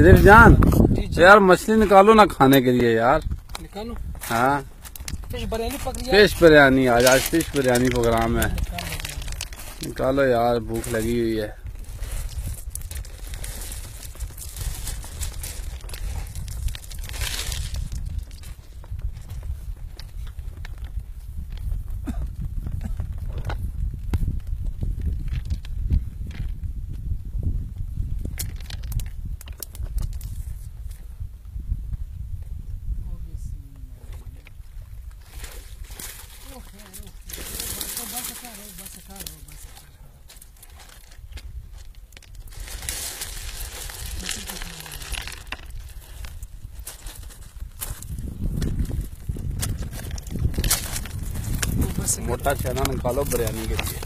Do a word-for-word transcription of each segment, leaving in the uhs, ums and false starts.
सिर्फ जान यार मछली निकालो ना खाने के लिए यार। निकालो। हाँ फिश बिरयानी पक रही है। फिश बिरयानी आज आज फिश बिरयानी प्रोग्राम है। निकालो यार भूख लगी हुई है। मोटा चना निकालो बिरयानी के लिए।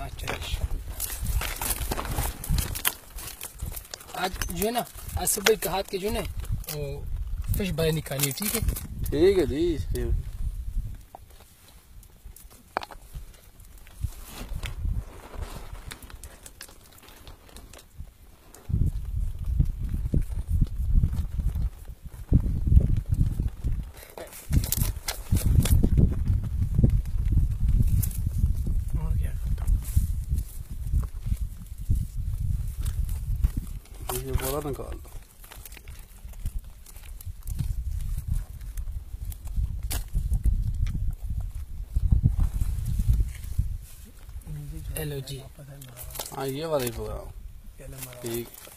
आज जो है ना आज सुबह के हाथ के जो है वो फिश बिरयानी खानी है। ठीक है ठीक है जी। ये बोला निकाल दो। हेलो जी। हाँ ये वाला ही प्रोग्राम ठीक।